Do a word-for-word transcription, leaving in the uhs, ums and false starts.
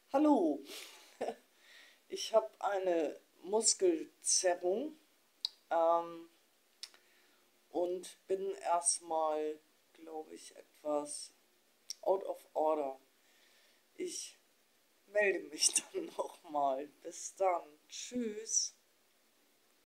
Hallo, ich habe eine Muskelzerrung ähm, und bin erstmal, glaube ich, etwas out of order. Ich melde mich dann nochmal. Bis dann. Tschüss.